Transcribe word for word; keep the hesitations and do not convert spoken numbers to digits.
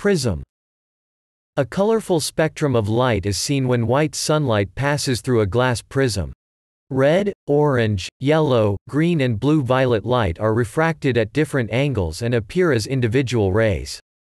Prism. A colorful spectrum of light is seen when white sunlight passes through a glass prism. Red, orange, yellow, green and blue-violet light are refracted at different angles and appear as individual rays.